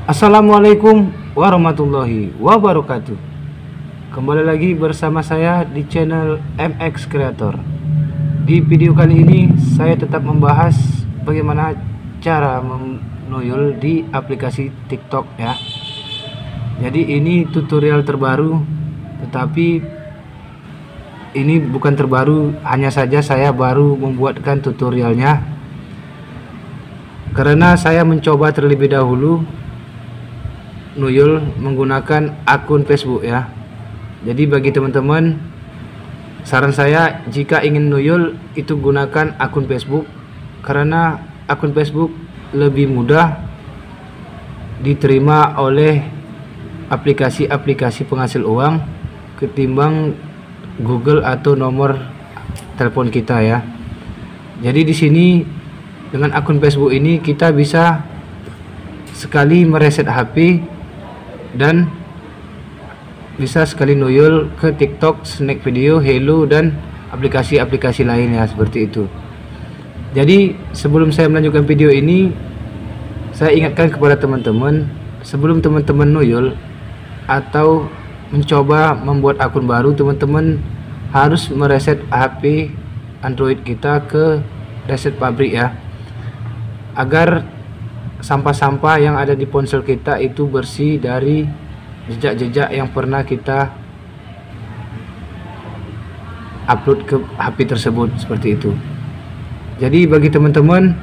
Assalamualaikum warahmatullahi wabarakatuh. Kembali lagi bersama saya di channel MX Creator. Di video kali ini saya tetap membahas bagaimana cara menuyul di aplikasi TikTok ya. Jadi ini tutorial terbaru, tetapi ini bukan terbaru, hanya saja saya baru membuatkan tutorialnya karena saya mencoba terlebih dahulu nuyul menggunakan akun Facebook ya. Jadi bagi teman-teman, saran saya jika ingin nuyul itu gunakan akun Facebook, karena akun Facebook lebih mudah diterima oleh aplikasi-aplikasi penghasil uang ketimbang Google atau nomor telepon kita ya. Jadi di sini dengan akun Facebook ini kita bisa sekali mereset HP dan bisa sekali nuyul ke TikTok, Snack Video, Hello dan aplikasi-aplikasi lainnya seperti itu. Jadi sebelum saya melanjutkan video ini, saya ingatkan kepada teman-teman, sebelum teman-teman nuyul atau mencoba membuat akun baru, teman-teman harus mereset HP Android kita ke reset pabrik ya, agar sampah-sampah yang ada di ponsel kita itu bersih dari jejak-jejak yang pernah kita upload ke HP tersebut, seperti itu. Jadi bagi teman-teman,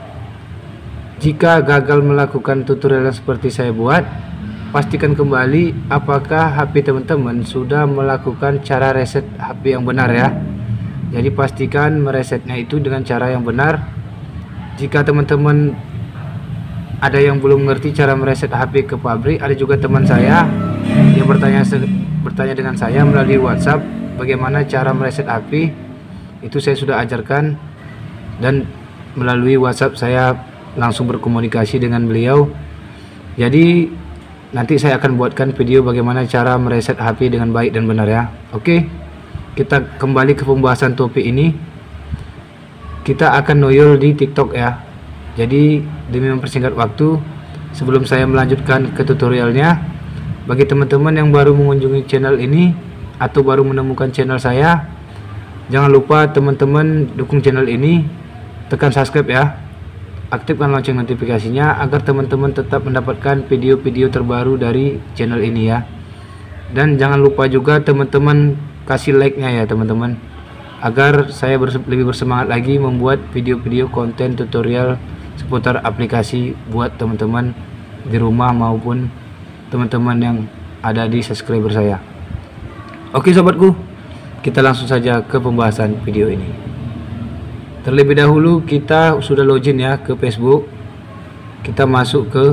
jika gagal melakukan tutorial yang seperti saya buat, pastikan kembali apakah HP teman-teman sudah melakukan cara reset HP yang benar ya. Jadi pastikan meresetnya itu dengan cara yang benar. Jika teman-teman ada yang belum mengerti cara mereset HP ke pabrik, ada juga teman saya yang bertanya dengan saya melalui WhatsApp bagaimana cara mereset HP. Itu saya sudah ajarkan, dan melalui WhatsApp saya langsung berkomunikasi dengan beliau. Jadi nanti saya akan buatkan video bagaimana cara mereset HP dengan baik dan benar ya. Oke, kita kembali ke pembahasan topik ini. Kita akan nuyul di TikTok ya. Jadi demi mempersingkat waktu, sebelum saya melanjutkan ke tutorialnya, bagi teman-teman yang baru mengunjungi channel ini atau baru menemukan channel saya, jangan lupa teman-teman dukung channel ini, tekan subscribe ya, aktifkan lonceng notifikasinya agar teman-teman tetap mendapatkan video-video terbaru dari channel ini ya. Dan jangan lupa juga teman-teman kasih like-nya ya teman-teman, agar saya lebih bersemangat lagi membuat video-video konten tutorial seputar aplikasi buat teman-teman di rumah maupun teman-teman yang ada di subscriber saya. Oke sobatku, kita langsung saja ke pembahasan video ini. Terlebih dahulu kita sudah login ya ke Facebook. Kita masuk ke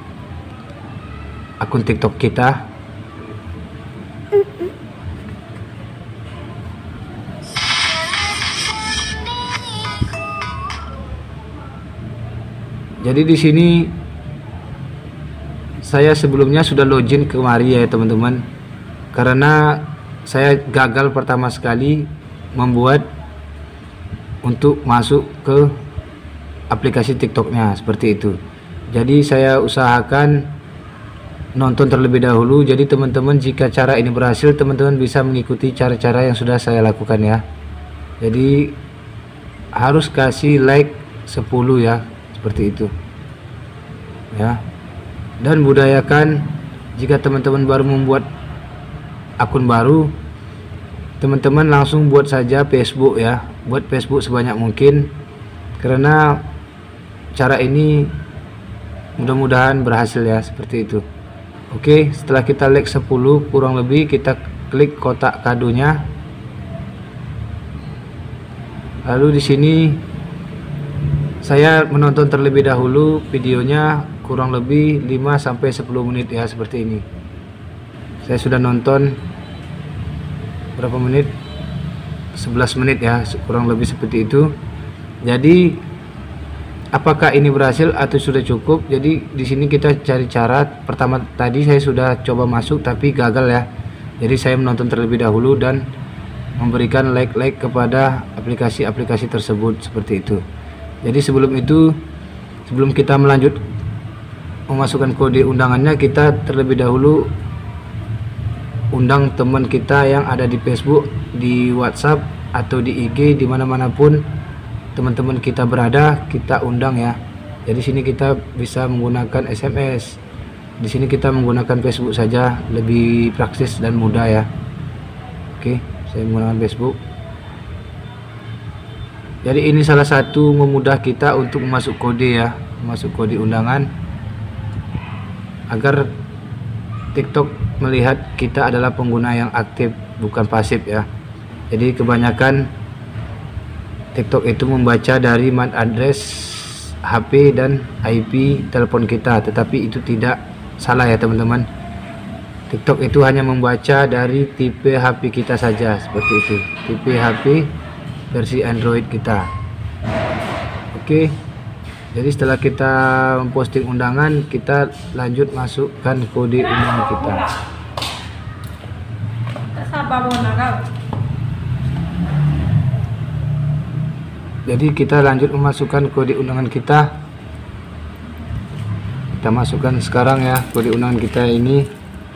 akun TikTok kita. Jadi di sini saya sebelumnya sudah login kemari ya teman-teman, karena saya gagal pertama sekali membuat untuk masuk ke aplikasi TikToknya seperti itu. Jadi saya usahakan nonton terlebih dahulu. Jadi teman-teman jika cara ini berhasil, teman-teman bisa mengikuti cara-cara yang sudah saya lakukan ya. Jadi harus kasih like 10 ya, seperti itu ya. Dan budayakan jika teman-teman baru membuat akun baru, teman-teman langsung buat saja Facebook ya, buat Facebook sebanyak mungkin, karena cara ini mudah-mudahan berhasil ya, seperti itu. Oke, setelah kita like 10 kurang lebih, kita klik kotak kadonya. Lalu di sini saya menonton terlebih dahulu videonya kurang lebih 5-10 menit ya, seperti ini. Saya sudah nonton berapa menit? 11 menit ya, kurang lebih seperti itu. Jadi apakah ini berhasil atau sudah cukup? Jadi di sini kita cari cara. Pertama tadi saya sudah coba masuk tapi gagal ya. Jadi saya menonton terlebih dahulu dan memberikan like kepada aplikasi-aplikasi tersebut, seperti itu. Jadi sebelum itu, sebelum kita memasukkan kode undangannya, kita terlebih dahulu undang teman kita yang ada di Facebook, di WhatsApp, atau di IG, dimanapun teman-teman kita berada, kita undang ya. Jadi sini kita bisa menggunakan SMS, di sini kita menggunakan Facebook saja, lebih praktis dan mudah ya. Oke, saya menggunakan Facebook. Jadi ini salah satu memudah kita untuk masuk kode ya, masuk kode undangan, agar TikTok melihat kita adalah pengguna yang aktif, bukan pasif ya. Jadi kebanyakan TikTok itu membaca dari MAC address HP dan IP telepon kita, tetapi itu tidak salah ya teman-teman. TikTok itu hanya membaca dari tipe HP kita saja, seperti itu, tipe HP versi Android kita. Oke, jadi setelah kita memposting undangan, kita lanjut masukkan kode undangan kita. Jadi kita lanjut memasukkan kode undangan kita. Kita masukkan sekarang ya kode undangan kita ini.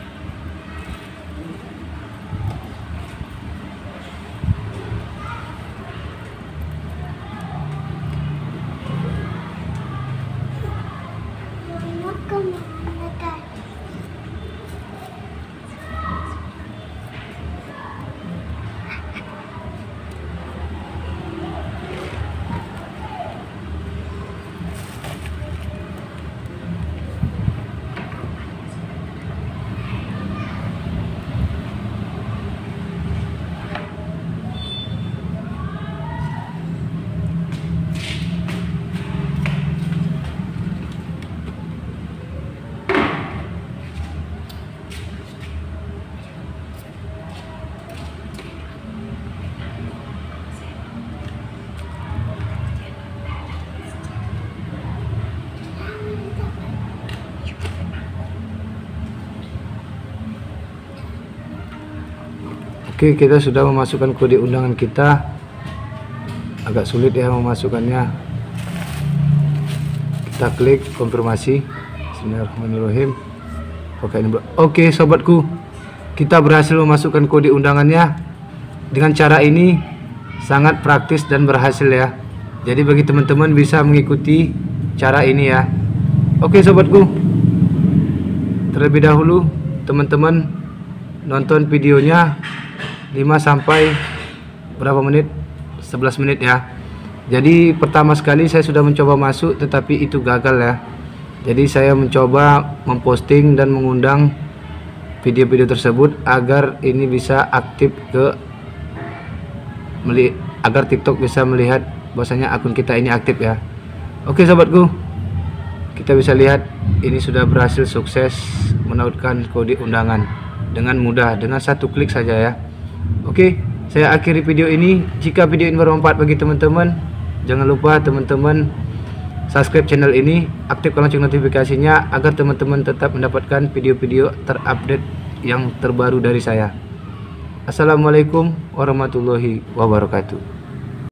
Oke, kita sudah memasukkan kode undangan kita. Agak sulit ya memasukkannya. Kita klik konfirmasi. Bismillahirrahmanirrahim. Oke sobatku, kita berhasil memasukkan kode undangannya. Dengan cara ini sangat praktis dan berhasil ya. Jadi bagi teman-teman bisa mengikuti cara ini ya. Oke sobatku, terlebih dahulu teman-teman nonton videonya 5 sampai berapa menit, 11 menit ya. Jadi pertama sekali saya sudah mencoba masuk, tetapi itu gagal ya. Jadi saya mencoba memposting dan mengundang video-video tersebut agar ini bisa aktif agar TikTok bisa melihat bahwasanya akun kita ini aktif ya. Oke sobatku, kita bisa lihat ini sudah berhasil sukses menautkan kode undangan dengan mudah, dengan satu klik saja ya. Oke, saya akhiri video ini. Jika video ini bermanfaat bagi teman-teman, jangan lupa teman-teman subscribe channel ini, aktifkan lonceng notifikasinya agar teman-teman tetap mendapatkan video-video terupdate yang terbaru dari saya. Assalamualaikum warahmatullahi wabarakatuh.